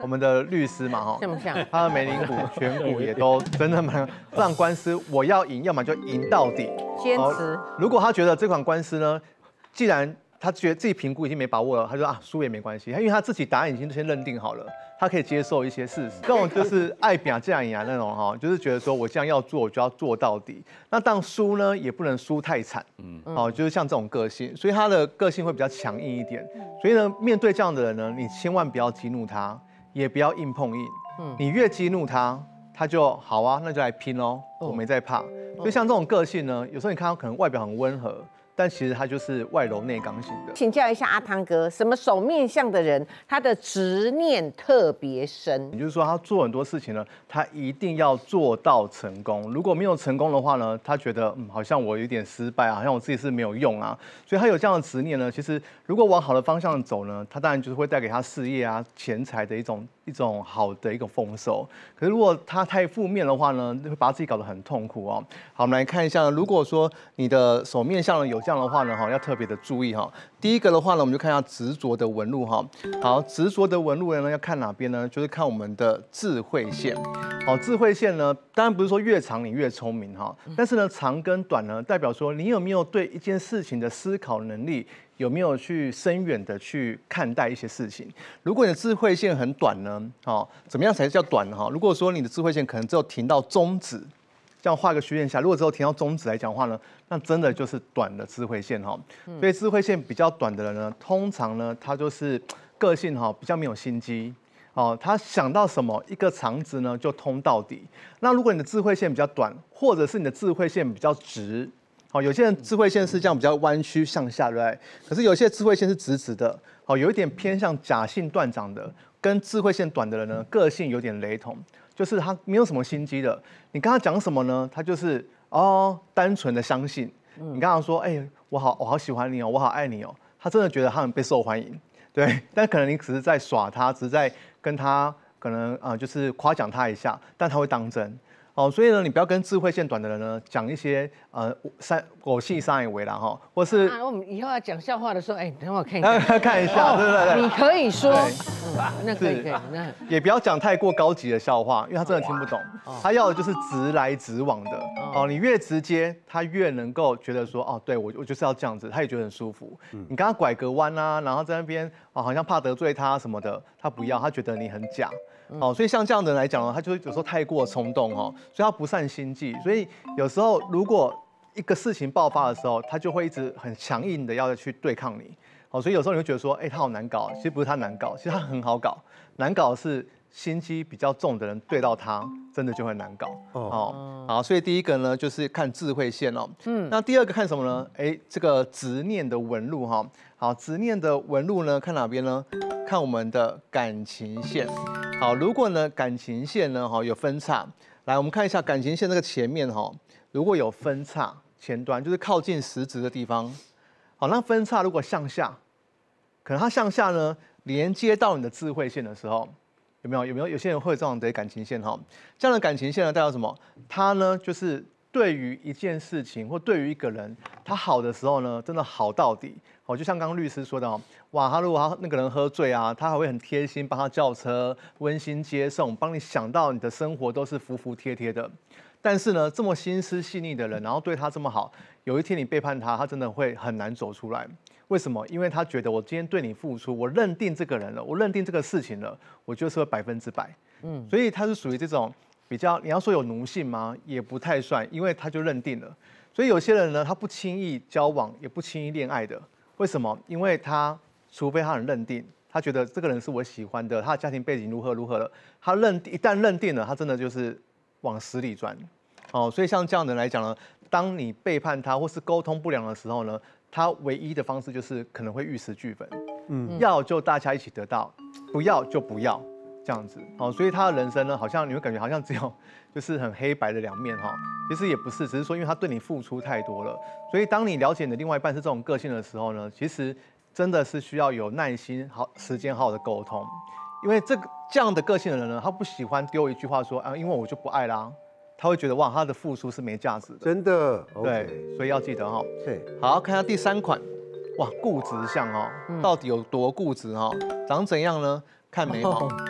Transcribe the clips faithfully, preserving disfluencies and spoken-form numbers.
我们的律师嘛，哈， 像不像？ 他的美领股、选股也都真的蛮让官司，我要赢，要么就赢到底。 坚持。 如果他觉得这款官司呢，既然他觉得自己评估已经没把握了，他就说啊输也没关系，因为他自己答案已经先认定好了，他可以接受一些事实。这种就是爱表这样赢啊那种哈，就是觉得说我这样要做，我就要做到底。那当输呢，也不能输太惨，嗯，哦，就是像这种个性，所以他的个性会比较强硬一点。所以呢，面对这样的人呢，你千万不要激怒他，也不要硬碰硬。嗯，你越激怒他，他就好啊，那就来拼喽，我没在怕。所以像这种个性呢，有时候你看他可能外表很温和。但其实他就是外柔内刚型的。 请教一下阿汤哥，什么守面相的人，他的执念特别深？ 也就是说，他做很多事情呢，他一定要做到成功。如果没有成功的话呢，他觉得嗯，好像我有点失败啊，好像我自己是没有用啊。所以他有这样的执念呢，其实如果往好的方向走呢，他当然就是会带给他事业啊、钱财的一种一种好的一个丰收。可是如果他太负面的话呢，会把自己搞得很痛苦哦。好，我们来看一下，如果说你的守面相呢有这样的话呢，哈，要特别的注意哈。第一个的话呢，我们就看一下执着的纹路哈。好，执着的纹路呢，要看哪边呢？就是看我们的智慧线。好，智慧线呢，当然不是说越长你越聪明哈，但是呢，长跟短呢，代表说你有没有对一件事情的思考能力，有没有去深远的去看待一些事情。如果你的智慧线很短呢，好，怎么样才叫短呢？哈，如果说你的智慧线可能只有停到中指。这样画个虚线下，如果只有停到中指来讲话呢，那真的就是短的智慧线哈。所以智慧线比较短的人呢，通常呢他就是个性哈比较没有心机哦，他想到什么一个肠子呢就通到底。那如果你的智慧线比较短，或者是你的智慧线比较直，好，有些人智慧线是这样比较弯曲向下，对不对？可是有些智慧线是直直的，好，有一点偏向假性断掌的，跟智慧线短的人呢，个性有点雷同。就是他没有什么心机的，你跟他讲什么呢？他就是哦，单纯的相信。你跟他说，哎、欸，我好，我好喜欢你哦，我好爱你哦，他真的觉得他很被受欢迎，对。但可能你只是在耍他，只是在跟他可能啊、呃，就是夸奖他一下，但他会当真。哦，所以呢，你不要跟智慧线短的人呢讲一些呃三狗戏三以为啦哈，或是啊，我们以后要讲笑话的时候，哎、欸，等我看一下， 看一下，对对对， 你可以说，嗯，那可以可以，那也不要讲太过高级的笑话，因为他真的听不懂，他要的就是直来直往的。哦，你越直接，他越能够觉得说，哦，对我我就是要这样子，他也觉得很舒服。你跟他拐个弯啊，然后在那边啊，好像怕得罪他什么的，他不要，他觉得你很假。哦，所以像这样的人来讲呢，他就有时候太过冲动哦，所以他不善心计，所以有时候如果一个事情爆发的时候，他就会一直很强硬的要去对抗你。哦，所以有时候你会觉得说，哎、欸，他好难搞，其实不是他难搞，其实他很好搞，难搞的是心机比较重的人对到他，真的就会难搞。哦，好，所以第一个呢就是看智慧线哦，嗯，那第二个看什么呢？哎、欸，这个执念的纹路哈，好，执念的纹路呢，看哪边呢？看我们的感情线。好，如果呢感情线呢哈有分叉，来我们看一下感情线这个前面哈，如果有分叉前端就是靠近实质的地方，好，那分叉如果向下，可能它向下呢连接到你的智慧线的时候，有没有有没有有些人会有这样的感情线哈？这样的感情线呢代表什么？它呢就是对于一件事情或对于一个人，他好的时候呢，真的好到底。哦，就像刚刚律师说的哦，哇，他如果他那个人喝醉啊，他还会很贴心帮他叫车、温馨接送，帮你想到你的生活都是服服帖帖的。但是呢，这么心思细腻的人，然后对他这么好，有一天你背叛他，他真的会很难走出来。为什么？因为他觉得我今天对你付出，我认定这个人了，我认定这个事情了，我就是会百分之百。嗯，所以他是属于这种比较，你要说有奴性吗？也不太算，因为他就认定了。所以有些人呢，他不轻易交往，也不轻易恋爱的。为什么？因为他除非他很认定，他觉得这个人是我喜欢的，他的家庭背景如何如何了，他认一旦认定了，他真的就是往死里钻。哦，所以像这样的人来讲呢，当你背叛他或是沟通不良的时候呢，他唯一的方式就是可能会玉石俱焚。嗯，要就大家一起得到，不要就不要。这样子，好，所以他的人生呢，好像你会感觉好像只有就是很黑白的两面哈，其实也不是，只是说因为他对你付出太多了，所以当你了解你的另外一半是这种个性的时候呢，其实真的是需要有耐心、好时间好好的沟通，因为这个这样的个性的人呢，他不喜欢丢一句话说啊，因为我就不爱啦，他会觉得哇，他的付出是没价值的， 真的， 对， okay. 所以要记得哈， 对， 好，看下第三款，哇，固执相哦，到底有多固执哈？长怎样呢？看眉毛。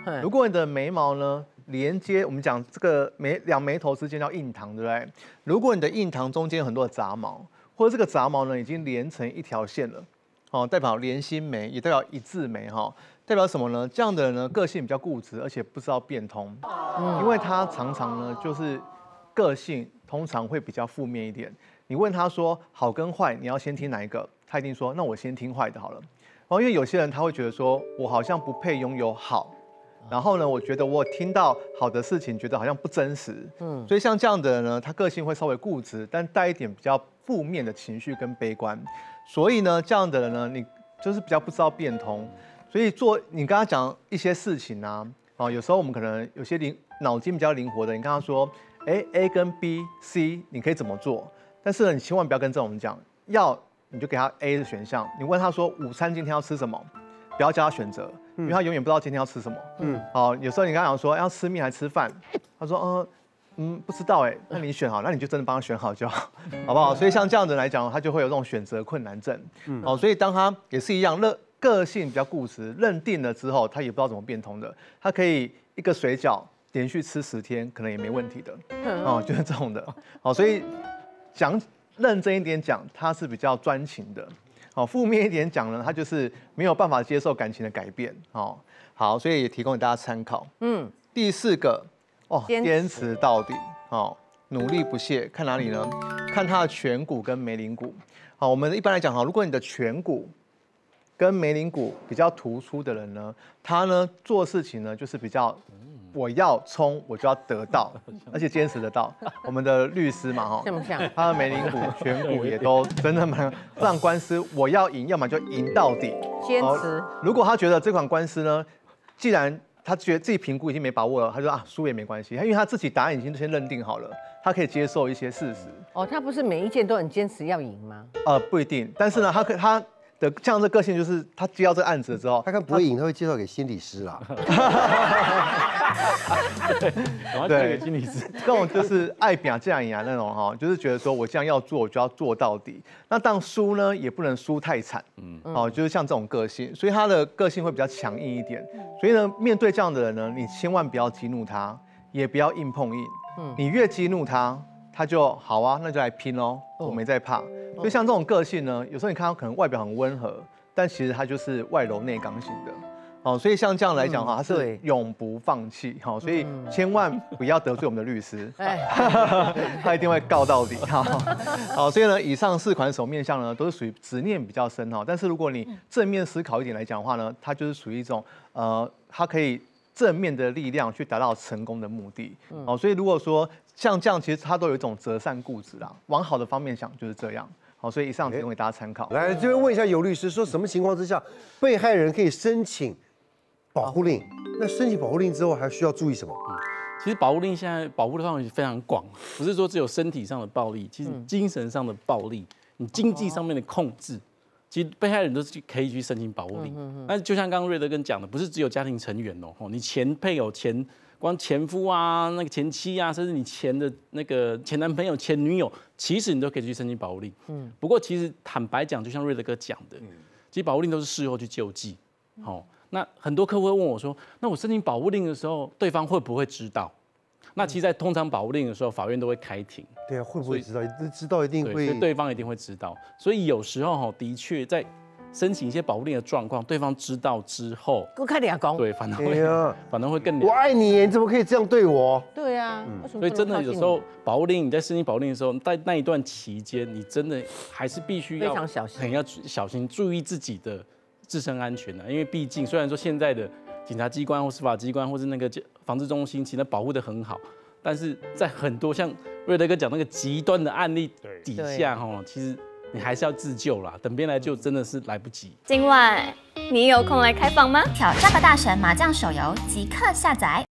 如果你的眉毛呢连接，我们讲这个眉两眉头之间叫印堂，对不对？如果你的印堂中间有很多的杂毛，或者这个杂毛呢已经连成一条线了，哦，代表连心眉，也代表一字眉哈。代表什么呢？这样的人呢，个性比较固执，而且不知道变通，嗯、因为他常常呢就是个性通常会比较负面一点。你问他说好跟坏，你要先听哪一个？他一定说那我先听坏的好了。哦，因为有些人他会觉得说我好像不配拥有好，然后呢，我觉得我听到好的事情，觉得好像不真实，嗯，所以像这样的人呢，他个性会稍微固执，但带一点比较负面的情绪跟悲观。所以呢，这样的人呢，你就是比较不知道变通。所以做你跟他讲一些事情啊，哦，有时候我们可能有些灵脑筋比较灵活的，你跟他说，哎 ，A 跟 B、C 你可以怎么做？但是呢，你千万不要跟这种人讲，要你就给他 A 的选项。你问他说午餐今天要吃什么，不要叫他选择，因为他永远不知道今天要吃什么。嗯，好，有时候你跟他讲说要吃面还吃饭，他说嗯嗯不知道哎，那你选好，那你就真的帮他选好就好，好不好？所以像这样的人来讲，他就会有这种选择困难症。嗯，好，所以当他也是一样，乐。个性比较固执，认定了之后，他也不知道怎么变通的。他可以一个水饺连续吃十天，可能也没问题的。哦，就是这种的。好，所以讲认真一点讲，他是比较专情的。好，负面一点讲呢，他就是没有办法接受感情的改变。哦，好，所以也提供给大家参考。嗯，第四个哦，坚持到底。哦，努力不懈，看哪里呢？看他的颧骨跟眉棱骨。好，我们一般来讲哈，如果你的颧骨跟眉棱骨比较突出的人呢，他呢做事情呢就是比较，我要冲我就要得到，而且坚持得到。我们的律师嘛哈， 像不像？ 他的眉棱骨、颧骨也都真的蛮，这场官司我要赢，要么就赢到底。 坚持。 如果他觉得这款官司呢，既然他觉得自己评估已经没把握了，他就说啊输也没关系，因为他自己答案已经先认定好了，他可以接受一些事实。 哦，他不是每一件都很坚持要赢吗？ 呃，不一定，但是呢，他可他。的这样的个性就是，他接到这个案子之后， 他看不会赢，他会介绍给心理师啦。 对，心理师这种就是爱表这样赢啊那种哈，就是觉得说我这样要做，我就要做到底。那当输呢，也不能输太惨，嗯，哦，就是像这种个性，所以他的个性会比较强硬一点。所以呢，面对这样的人呢，你千万不要激怒他，也不要硬碰硬。嗯，你越激怒他，他就好啊，那就来拼喽，我没在怕。所以像这种个性呢，有时候你看他可能外表很温和，但其实他就是外柔内刚型的。哦，所以像这样来讲哈，他是永不放弃。好，所以千万不要得罪我们的律师，他一定会告到底。好，所以呢，以上四款手面相呢，都是属于执念比较深哈。但是如果你正面思考一点来讲的话呢，它就是属于一种呃，它可以正面的力量去达到成功的目的。哦，所以如果说像这样，其实它都有一种择善固执啦，往好的方面想就是这样。好，所以以上提供给大家参考。 来这边问一下尤律师，说什么情况之下被害人可以申请保护令？那申请保护令之后还需要注意什么？嗯， 其实保护令现在保护的范围非常广，不是说只有身体上的暴力，其实精神上的暴力，你经济上面的控制，其实被害人都是可以去申请保护令。但是就像刚刚瑞德跟讲的，不是只有家庭成员哦，你前配偶、前光前夫啊、那个前妻啊，甚至你前的那个前男朋友、前女友，其实你都可以去申请保护令。嗯，不过其实坦白讲，就像瑞德哥讲的，其实保护令都是事后去救济。好，那很多客户会问我说，那我申请保护令的时候，对方会不会知道？那其实，在通常保护令的时候，法院都会开庭。 对啊，会不会知道？知道一定会， 所以对方一定会知道。所以有时候哈，的确在申请一些保护令的状况，对方知道之后， 我看俩公， 对，反而会，反而会更。 我爱你，你怎么可以这样对我？ 对啊， 所以真的有时候保护令，你在申请保护令的时候，在那一段期间，你真的还是必须要非常小心， 很要小心，注意自己的自身安全的。因为毕竟虽然说现在的警察机关或司法机关或是那个防治中心，其实保护得很好，但是在很多像瑞德哥讲那个极端的案例底下，哈，其实。你还是要自救啦，等别人来救真的是来不及。 今晚你有空来开房吗？挑战吧大神麻将手游即刻下载。